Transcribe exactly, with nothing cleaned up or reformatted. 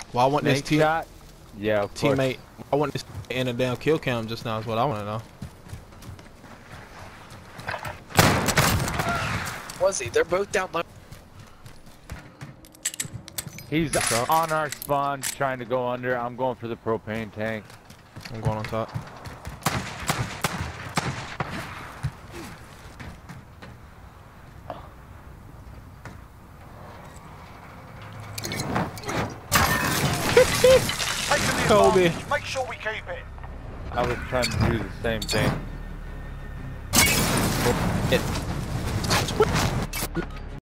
Well, I want this Snake team shot? Yeah, of course. teammate. I want this in a damn kill cam just now. Is what I want to know. Mozzy, they're both down low. He's on our spawn trying to go under. I'm going for the propane tank. I'm going on top. Kobe. Make sure we keep it. I was trying to do the same thing. It.